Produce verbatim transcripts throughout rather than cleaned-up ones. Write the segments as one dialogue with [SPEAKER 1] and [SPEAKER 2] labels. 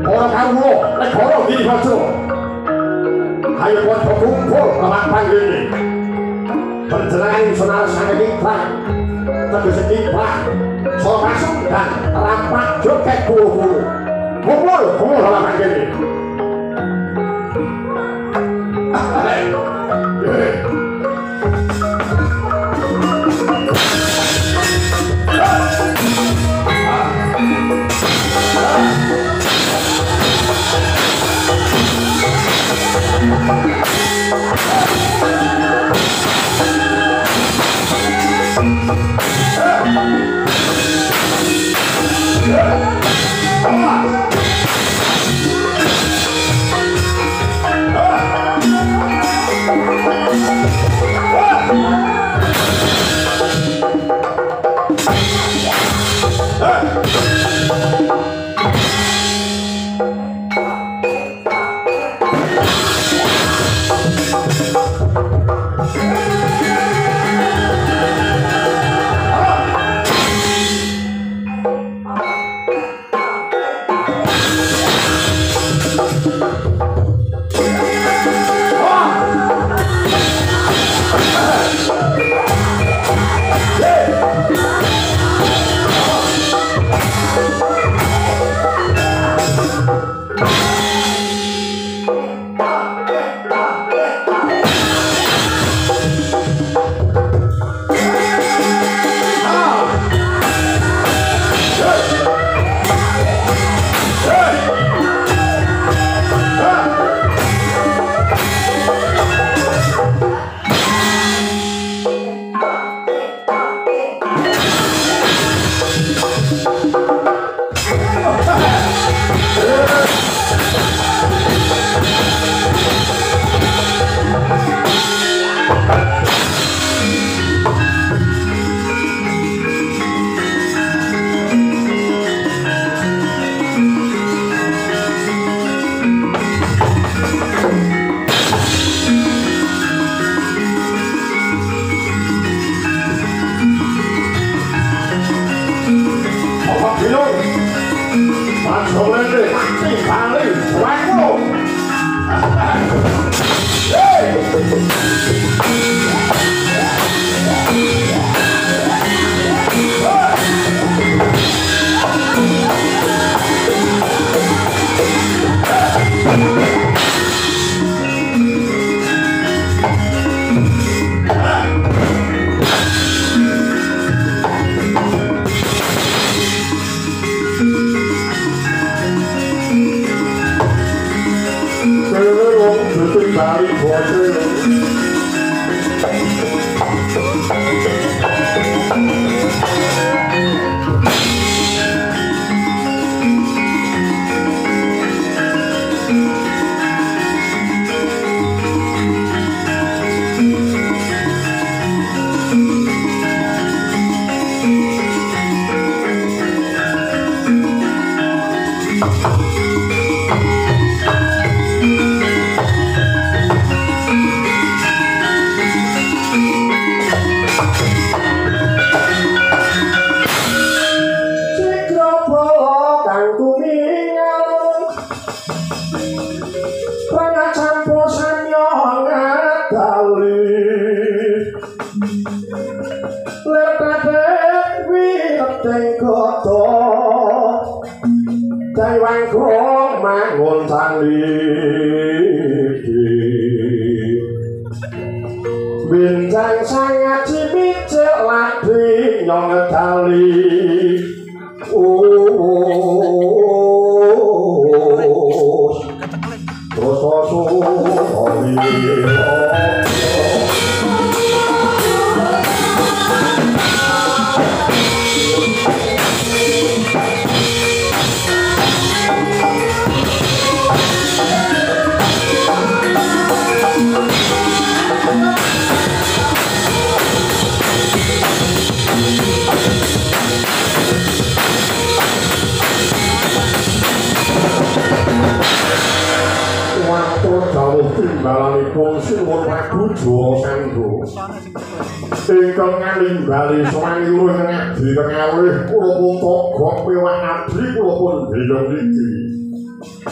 [SPEAKER 1] Ora karo lek ora iki bajo. Ayo padha kumpul lawan panggene. Panjenengan sonar sange iklan. Teges iklan. So masuk dan rapat joget kumpul. Kumpul, kumpul lawan panggene. Bintang sangat cipit celak di nyong kali. Oh, terus Timbalanipun sinuwun Prabu Jawa Sangga ingkang nganimbali sowan luwih ngabdi kengawih kula pun togok piwak abdi kula pun bela niki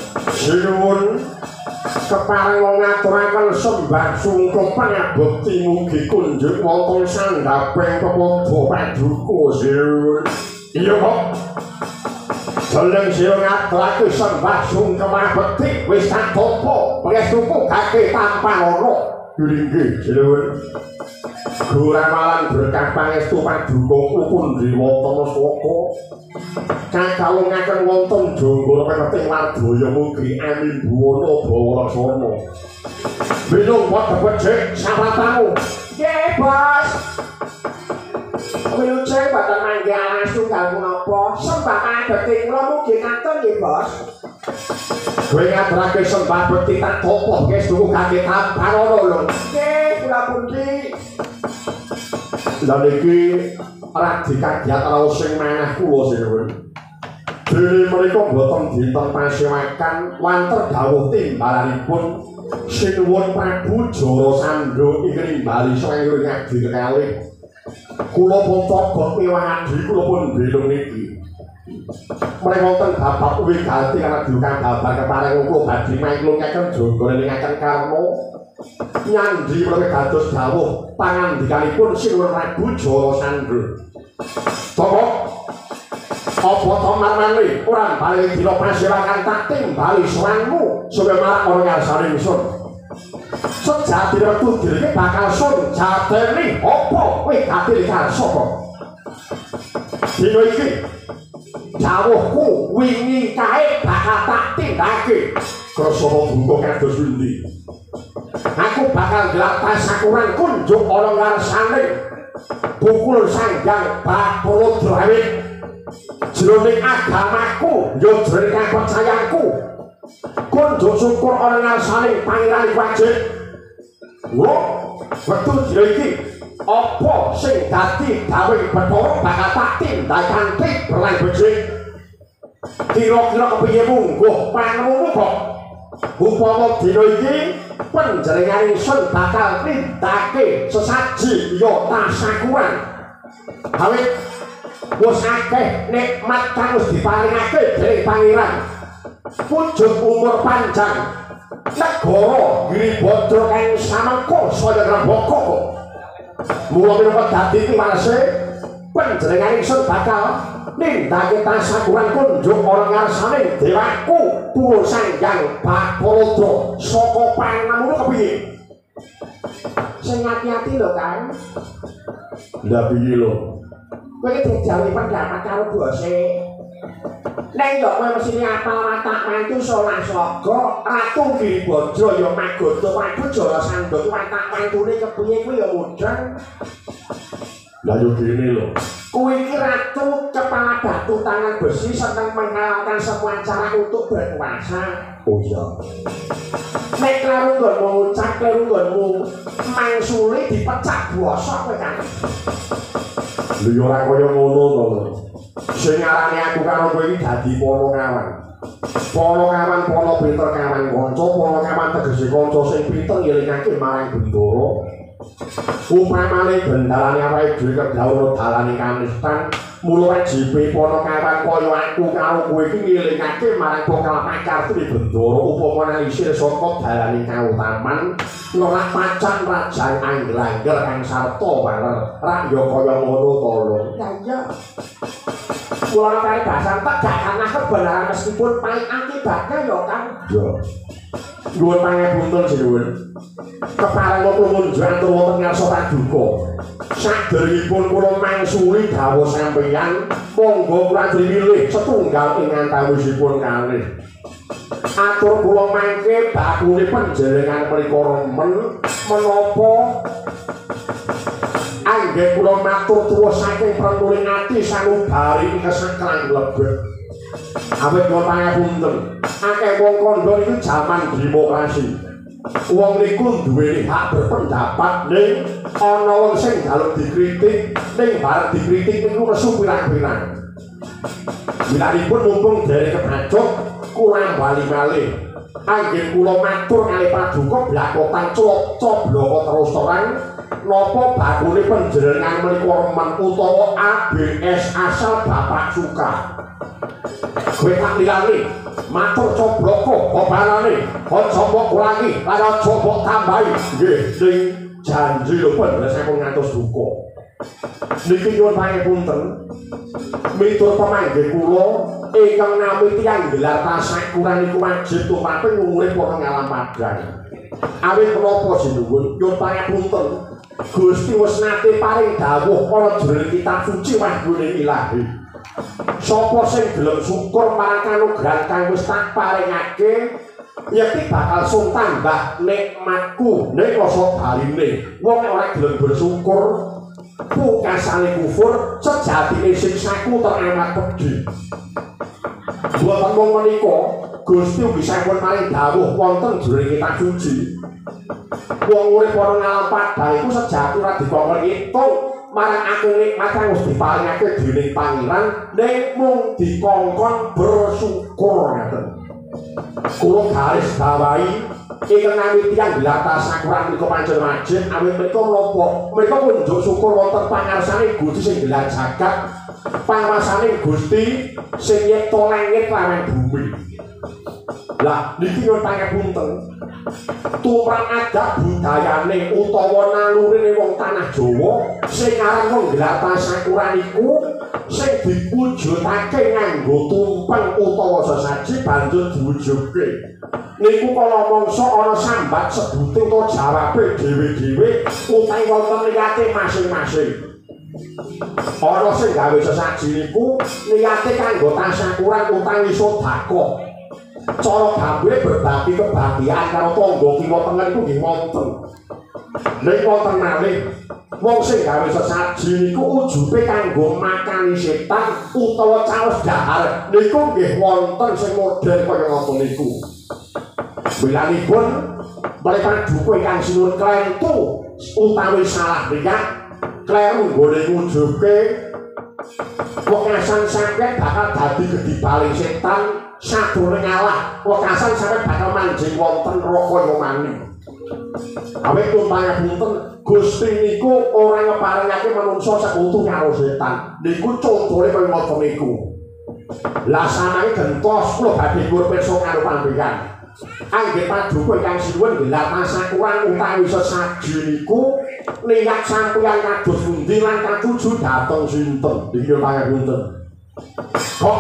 [SPEAKER 1] sinuwun keparing ngaturaken sembah sungkem pangabekti mugi kunjuk wonten sandhaping pepodo paduka sinuwun. Iya kok Seleng sira ngaturaken sembah sungkem pangabekti wis satampa pangestuku kake tanpa lara. Inggih sinuwun. Guramalan berkah pangestu paduka pun diwatana swaka kakalungaken wonten jonggol peneting wadya mugi amin buwana bawalaksana. Binung padha becik sapatamu. Nggih, Bos. Wilujeng boten mangke alas tunggal punapa sembah abekti kula mugi ngatur nggih, Bos. Kowe ngaturake sembah bekti tak topo pangestu kake tanpa lara lho. Nggih, kula pundi. Lah niki radi kagiat raos sing manah kula sinuwun. Dene menika boten dinten pasewakan wanter dawuh timbalanipun sinuwun Prabu Jarasandha ing nimbali sawetara ngadi kalih. Kula pun togot miwah adi kula pun belung niki. Menawi wonten bapak wiganti kana dukan babar keparing kula badhe mangklungaken jonggol ningaken karma. Nyandhi menawi dados dawuh pangandikanipun sinuwun Prabu Jarasandha. Toko apa to marmane ora bali dina pasewakan tak timbali suwanmu supaya marak ora ngarsane ingsun. Sejati wektu dhewe bakal sun jateni apa kowe gati karsa kok. Dina iki dawuhku wingi kae bakal tak tindake. Krasa buka kados pundi? Aku bakal nglatah sakuran kunjuk ana ngarsane bukul sanggang Bathara Drawit jroning agamaku yo jroning kepercayaanku kunjuk syukur ana ngarsane Pangeran Wajib. Wo wektu dina iki apa sing dadi gawe Bathara bakal tak tindak kanthi berlan becik. Kira-kira kepiye mungguh panemu kok upama dina iki panjenengan ingsun bakal nindakake sesaji ya tasakuran awit wis akeh nikmat kang wis diparingake dening Pangeran wujud umur panjang negara Giribadra kang samangka saya Grambaka kok mula minangka dadi tiwase panjenengan ingsun bakal nindakake tasakuran kunjuk ana ngarsane dewaku Pulo Sanggang Bathara saka pangamu kepiye? Sing ati-ati lho, Kang. Lah piye lho? Kowe iki dijawi pendapat karo bose. Nek yo kowe mesti apal watak mantu Salaswaga, Ratu Giribadra ya Magoda Prabu Jarasandha watak mantune kepiye kuwi ya mudeng. Lah yo dene lho. Kuwi iki ratu kepala batu tangan besi seneng menghalalkan semua cara untuk berkuasa. Oh iya. Nek karo nggonmu ngucap karo nggonmu mangsuli dipecak bosok kowe kan. Lho yo ora kaya ngono to. Sing ngarani aku karo kowe iki dadi para kawan. Para kawan, para pinter kawan kanca, para kawan tegese kanca sing pinter ngelingake marang Bendara. Upamane bendarane awake dhewe kedawono dalane kanistan, mula wajibe para kawan kaya aku karo kowe iki ngelingake marang bakal pakarti Bendara upamane isih saka dalane kautaman, ora pacan rajan angger-angger kang sarta waler, rak ya kaya ngono to lho. Ya iya. Kula kare dasar tegak karena kebenaran meskipun pahit akibatnya ya kan. Yo. Nuwun pangapunten sinuwun. Kepareng kula munjuk atur wonten ngarsa paduka. Saderengipun kula mangsuli dawuh sampeyan, monggo kula milih setunggal ing antawisipun kalih. Atur kula mangke bakune panjenengan mriku remen menapa anggen kula matur tuwa saking prenturing ati sanubari kesekran lebet. Awit kula pangapunten, akeh wong kandha iku jaman demokrasi. Wong niku duweni hak berpendapat ning ana wong sing jaluk dikritik, ning bareng dikritik niku nesu pirang-pirang. Wilanipun mumpung derek kebacut, kula bali malih. Anggen kula matur kalih paduka blakotan cobloka terus terang napa bakune panjenengan menika remen utawa A B S asal Bapak suka. Kowe tak lilani matur cobloko obanane aja mbok kurangi lan aja mbok tambahi nggih ning janji lho pun sampun ngantos duka niki nyuwun pangapunten miturut pamanggih kula ingkang nami tiyang gelar tasyakuran niku wajib tumape ngurip ana ngalam padang awit menapa sinuwun nyuwun pangapunten Gusti wis nate paring dawuh ana jroning kitab suci Wahyune Ilahi. Sapa sing gelem syukur marang kanugrahan kang wis tak paringake, yakti bakal sung tambah nikmatku ning rasa baline. Wong nek ora gelem bersyukur, pungkasane kufur, sejatine siksaku teramat pedhi. Boten mung menika, Gusti ugi sampun paring dawuh wonten jroning kitab suci. Wong urip ana ngalam padang iku sejati ora dikongkon ngitung marang akeh nikmat kang wis diparingake dening Pangeran ning mung dikongkon bersyukur ngaten. Kula garis bawahi ingkang nami tiyang gelar tasyakuran menika pancen wajib awit menika menapa menika kunjuk syukur wonten pangarsane Gusti sing gelar jagat panguwasane Gusti sing nyipta langit lan bumi. Lah niki nyuwun pangapunten tumrap adat budayane utawa nalurine wong tanah Jawa sing aran wong gelar tasyakuran iku sing diwujudake nganggo tumpeng utawa sesaji banjur diwujudke niku kala mangsa ana sambat sebute utawa jawabe dhewe-dhewe utawi wonten niyate masing-masing. Ana sing gawe sesaji niku niyate kanggo tasyakuran utawi sedekah. Cara gawe berbagi kebahagiaan karo tangga kiwa tengen iku nggih wonten. Nek wonten malih wong sing gawe sesaji niku ujube kanggo makani setan utawa caos dahar niku nggih wonten sing model kaya ngoten niku. Wilanipun mereka duku ingkang sinuwun klentu utawi salah riyak kleru nggone ngujubke wekasan sampeyan bakal dadi gedibaling setan sadurunge ngalah wekasan sampeyan bakal manjing wonten neraka yomani. Awit pangapunten Gusti niku ora ngeparingake manungsa sekutu karo setan. Niku contone kaya ngoten niku. Lah sanane gentos kula badhe nyuwun pirsa karo panjenengan. Anggih paduka ingkang sinuwun gelar tasyakuran utawi sesaji niku niat sampeyan kados pundi lan katuju dhateng sinten niki pangapunten. Kok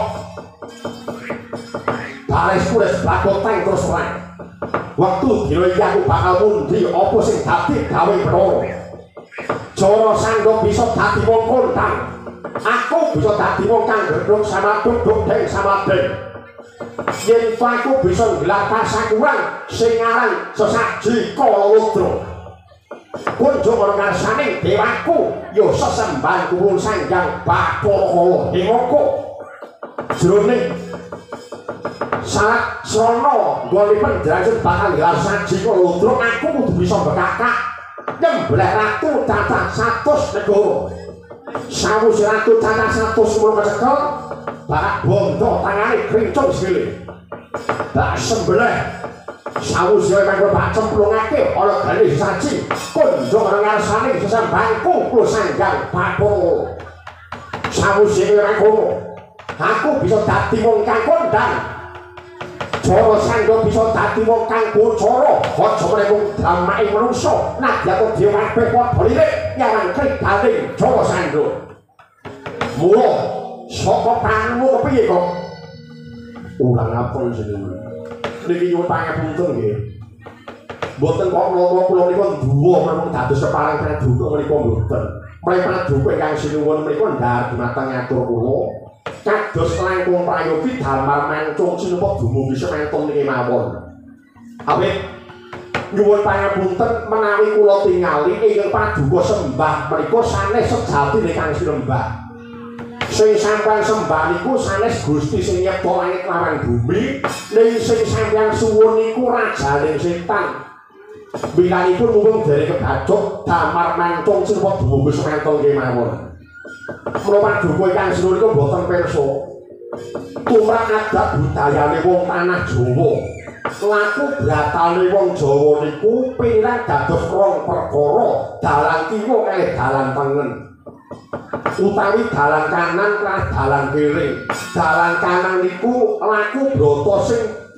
[SPEAKER 1] baris kulis bakoteng terus wae. Waktu dina iki aku bakal mundi apa sing dadi gawe perkara. Jara sanggo bisa dadi wong kondang. Aku bisa dadi wong kang gedhog sama duduk deng sama deng. Yen aku bisa gelar tasyakuran sing aran sesaji Kalawudra. Kunjuk ana ngarsane dewaku ya sesembahan kuwung Sanghyang Bathara Dewaka. Jroning saat srana nggolipun derajat bakal gelar saji Kalawudra aku kudu bisa bekakak nyembleh ratu cacah satus negara. Sawise ratu cacah satus sepuluh kecekel bakal bondo tangane krincung sikile. Bak sembelih sawise mangko bak cemplungake ana gane saji kunjuk ana ngarsane sesembahanku kulo Sanghyang Bathara. Sawise ora kono aku bisa dadi wong kang kondang. Jara sangga bisa dadi wong kang bocara aja meneh wong dramake manungsa nadya to dhewe kabeh padha lirik nyarang kridaning Jara sangga. Mula saka tanmu kepiye kok ulang apa jenenge niki nyuwun pangapunten nggih mboten kok kula kula menika duwa mawon dados kepareng paduka menika mboten mrene paduka ingkang sinuwun menika ndhar dumateng ngatur kula kados langkung prayogi damel mancung sinapa dumugi semanten niki mawon awit nyuwun pangapunten menawi kula tingali ingkang paduka sembah menika sanes sejati ingkang sinembah. Sing sampeyan sembah niku sanes Gusti sing nyipta langit lan bumi, ning sing sampeyan suwun niku rajane setan. Bilanipun mung dari kebajuk damar mancung sinapa dumugi semanten kemawon. Mula paduka ingkang sinuwun niku boten pirsa. Tumrap adat budayane wong tanah Jawa. Laku bratane wong Jawa niku pirang dados rong perkara, dalan kiwa kalih dalan tengen. Utawi dalan kanan lan dalan kiri. Dalan kanan niku laku brata sing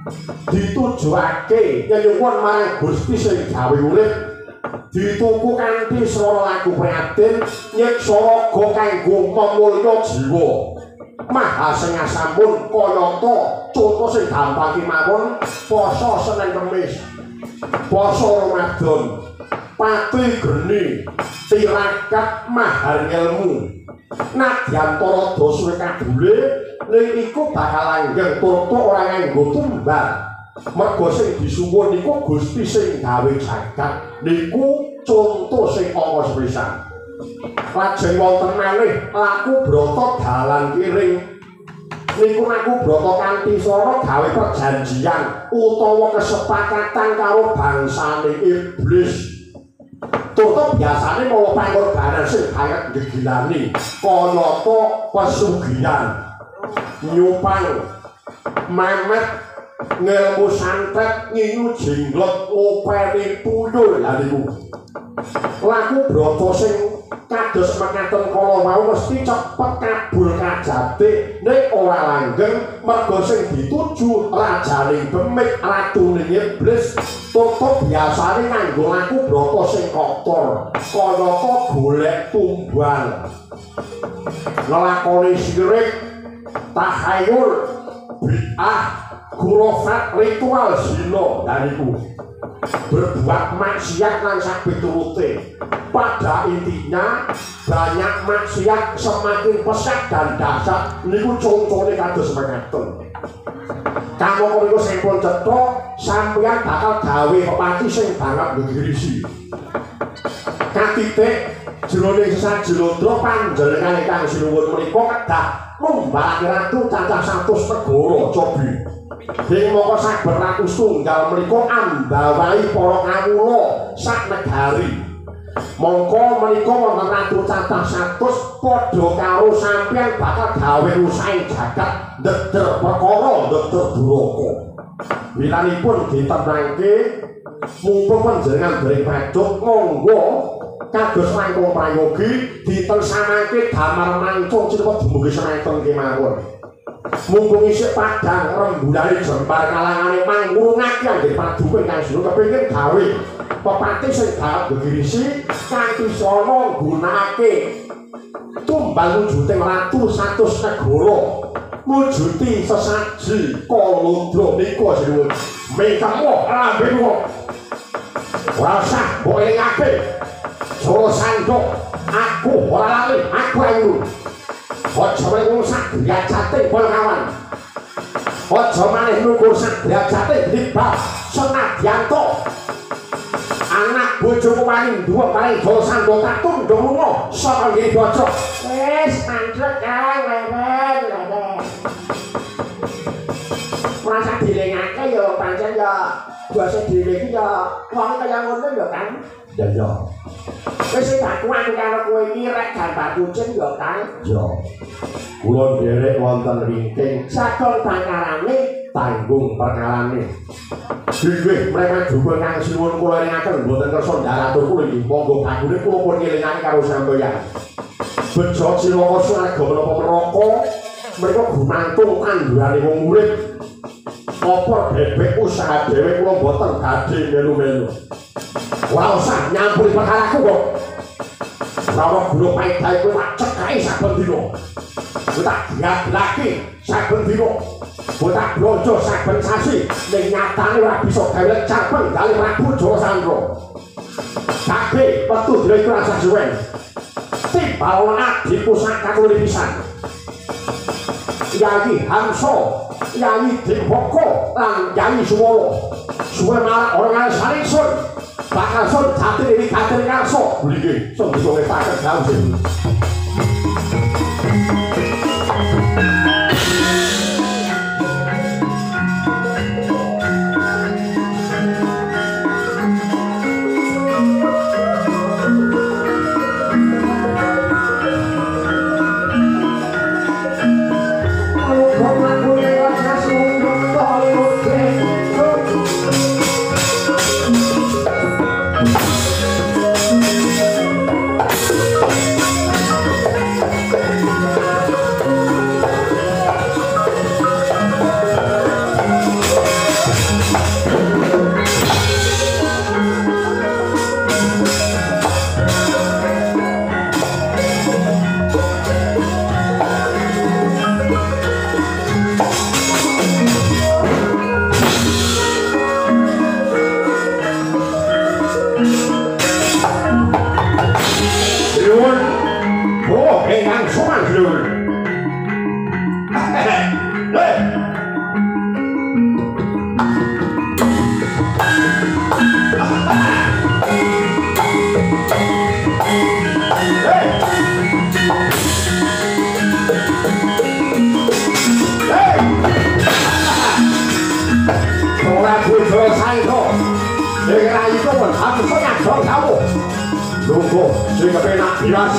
[SPEAKER 1] ditujuake nyuwun marang Gusti sing gawe urip dituku kanthi swara lagu prihatin nyeksa raga kanggo mamulya jiwa mahasing sampun kayata conto sing gampang kemawon poso Senin Kemis poso Ramadan pati geni tirakat mahar ilmu nadyan para dosa kadule ning iku bakal langgeng tur ora nganggo tumbal mergo sing disuwun niku Gusti sing gawe jagat niku conto sing angka sepisan lajeng wonten malih laku brata dalan kiring niku laku brata kanthi swara gawe perjanjian utawa kesepakatan karo bangsane iblis tutup biasane mawa pangorbanan sing kaya gegilani kayata pesugihan nyupang memet ngelmu santet ngingu jinglot ngopeni tuyul lha niku laku brata sing kados mekaten kala wau mesti cepet kabul kajate nek ora langgeng mergo sing dituju rajane demit ratune iblis tutup biasane kanggo laku brata sing kotor kayata golek tumbal nglakoni syirik tahayul bid'ah khurafat ritual zina dan iku berbuat maksiat lan sapiturute pada intinya banyak maksiat semakin pesat dan dahsyat niku contone kados mekaten kamu niku sing pun cetha sampeyan bakal gawe pepati sing banget ngirisi katitik jroning sesajilodra panjenengan ingkang sinuwun menika kedah numbalake ratu cacah satus negara cobi ing moko saben ratu tunggal menika ambawahi para kawula sak negari mongko menika wonten ratu cacah satus padha karo sampeyan bakal gawe usaha jagat ndeder perkara ndeder duraka wilanipun ditenangke mumpung panjenengan dereng padhok monggo kados langkung prayogi ditelsanake damar mancung cinepet dumugi semanten kemawon mumpung isih padang rembulane jempar kalangane mangurungake anggere paduka ingkang sunuh kepengin gawe pepati sing galak gegirisi kanthi sono gunakake tumbal wujuding ratu satus negara wujuti sesaji kalundra nika sinuwun mekamu lambe kok ora usah mbok elingake Joro Sandok aku ora lali aku ayu aja menung sak derajate pol kawan aja maneh nukur sak derajate dibab senadyanto anak bojoku paling duwe paling Joro Sandok tak tundung lunga saka nggih bocok wis mandrek kae leren leren masa dilengake ya pancen ya basa dhewe iki ya wong kaya ngono ya kan ya ya wis tak kuat karo kowe iki rek gambar kucing ya kan ya kula derek wonten ringking sakon pangarane tanggung perkalane dhewe mereka juga kang sinuwun kula ringaken mboten kersa ndaratur kula iki monggo bagune kula pun ngelingake karo sampeyan bejo cilaka swarga menapa neraka mereka gumantung tandurane wong urip opor bebek usaha dhewe kula mboten badhe melu-melu ora usah nyampuri perkaraku kok ora guru paedahe kowe tak cekahi saben dina kowe tak diadelake saben dina kowe tak blonjo saben sasi ning nyatane ora bisa gawe capeng kali Prabu Joro Sandro kabeh metu dina iku rasa suwen timbal adi pusaka kuwi pisan Yai Hamso Yai Dewoko lan Yai Suworo suwe malah orang saling sun bakal sun jati ini kader ngarso beli sun bisa ngetakan jauh sih Prabu Jayasangka ing rayiku hamsa nyadong kawu lungguh sing kepenak bilas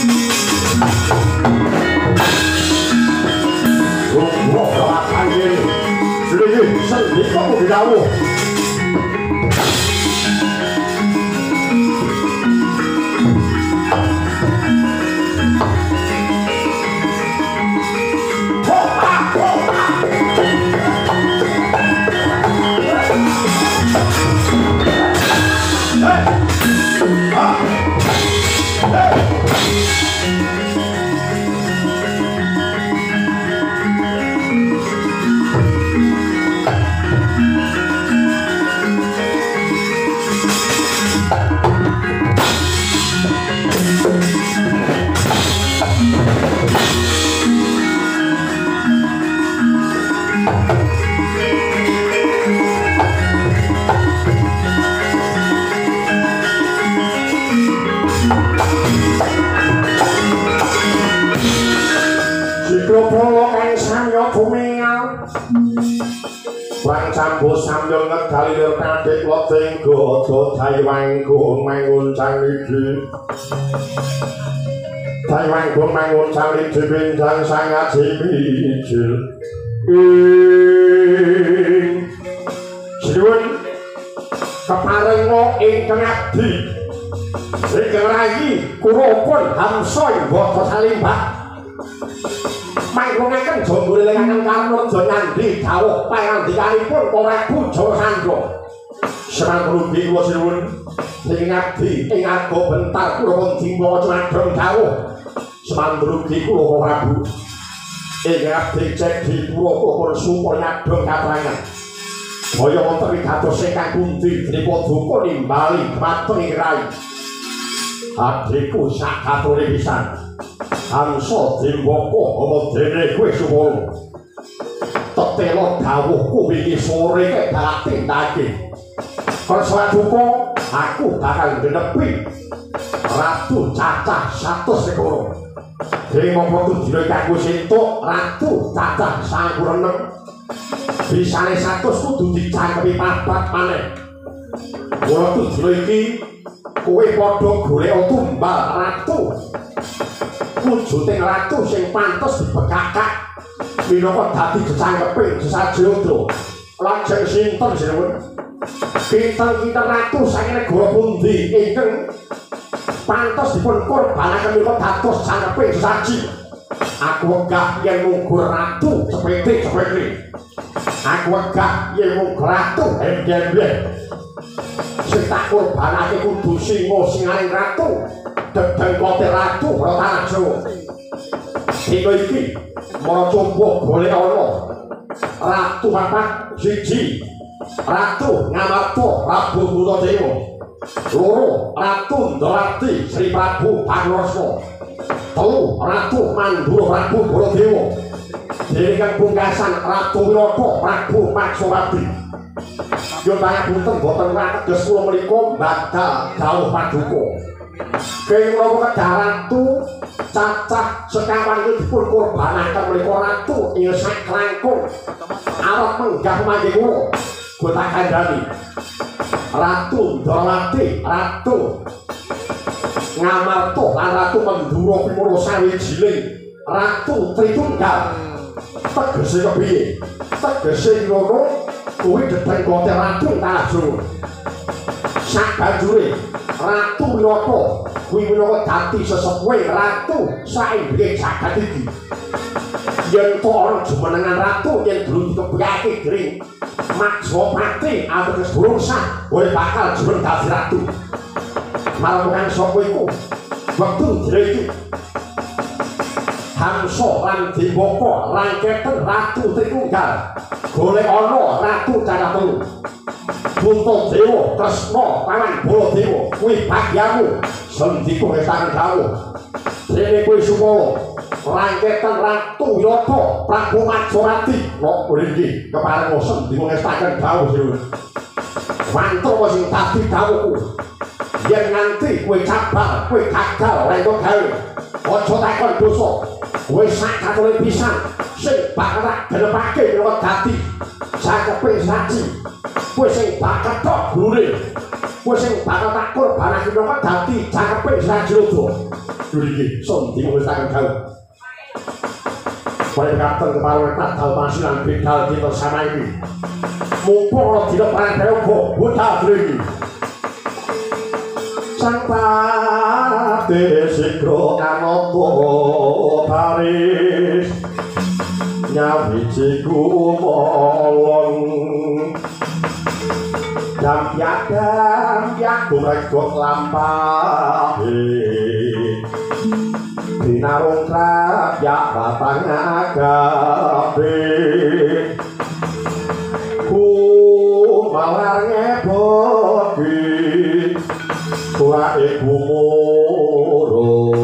[SPEAKER 1] lungguh kelapan ini sedikit sedikit kamu didawuh Cambu sambil ngegalir kadek loting godo Taiwangku menguncang lidi Taiwangku menguncang lidi bintang sangat jibijil ing sinuwun keparenga ingkang abdi ingkang rayi kurupun hamsa boten salimbah mangkungaken jombore lengaken karno nyandi dawuh pangandikanipun Prabu Jayasangka semangka rubi kula sinuwun ing abdi ing arga bentar kula pun dimbawa cemandong dawuh semangka rubi kula Prabu ing abdi cek dipura pun supaya nyadong katrangan kaya wonten wigatos ingkang kunti nipun duka nimbali dhumateng ing rayi adhiku sak katone pisan Hamsa Dimbaka apa dene kowe Sumala tetelo dawuhku wingi sore kek tak tindake kersa duka aku bakal ngenepi ratu cacah satus ekor dene mongko dina kanggo sentuk ratu cacah sangang enem bisane satus kudu dicangkepi papat maneh mula dina iki kowe padha golek tumbal ratu wujuding ratu sing pantes dibekakak minangka dadi cecangkeping sesajodra lajeng sinten sinuwun kinten-kinten ratu saking negara pundi ingkang pantes dipun korbanaken minangka dados cangkeping sesaji aku wegah yen munggur ratu sepete-sepete aku wegah yen munggur ratu hendhen-hendhen sing tak korbanake kudu singa singaning ratu dedeng kote ratu ora tanah Jawa dina iki maracomba golek ana ratu papat siji ratu Ngamarta Prabu Baladewa loro ratu Ndrawati Sri Prabu Pangrasa telu ratu Mandura Prabu Baladewa dene kang pungkasan ratu Wirata Prabu Maksawati yo pangapunten boten wateges kula menika badal dawuh paduka keng menawa kedah ratu cacah sekawan iki dipun korbanaken menika ratu ing sak langkung arep menggah mangke kula kota kandhani ratu Ndrawati ratu Ngamarta lan ratu Mandura Pimura sawijining ratu Tritunggal tegese kepiye tegese ngono kuwi dedeng kote ratu tanah Jawa sak banjure ratu Wirata kuwi minangka dadi sesepuhe ratu saindhing jagat iki yen to ana jumenengan ratu yen durung dikebake dening Makswapati ateges durung sah kowe bakal jumen dadi ratu marang sapa iku wektu dina iki Hamsa lan Dimbaka rangketen ratu Tritunggal golek ana ratu cacah telu Puntadewa Kresna paman Baladewa kuwi bagyamu sendika ngestaken dawuh dene kowe Sumala rangketen ratu Wirata Prabu Maksawati kok mriki keparenga sendika ngestaken dawuh sinuwun mantra sing dadi dawuhku yen nganti kowe cabar kowe gagal ora entuk gawe aja takon dosa kowe sak katone pisan sing bakal tak gelepake karo dadi sakepe saji kowe sing bakal tok gurune kowe sing bakal tak korbanake karo dadi sakepe saji lho iki sondi wis tak gawe Pada kapan kemarin tak tahu masinan bedal kita sama ini mumpung tidak pernah tahu buta lagi sang pate sikro anoto Paris nyawijiku molong dampiak dampiak kurekot lampahi Dinarung rakyat batang agape ku malar ngeboki tua ibu moro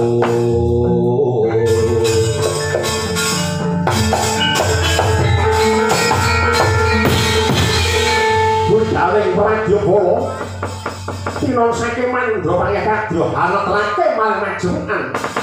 [SPEAKER 1] Budaling radio bolo Tinon sakeman dua pangkat radio anak lake malah majuan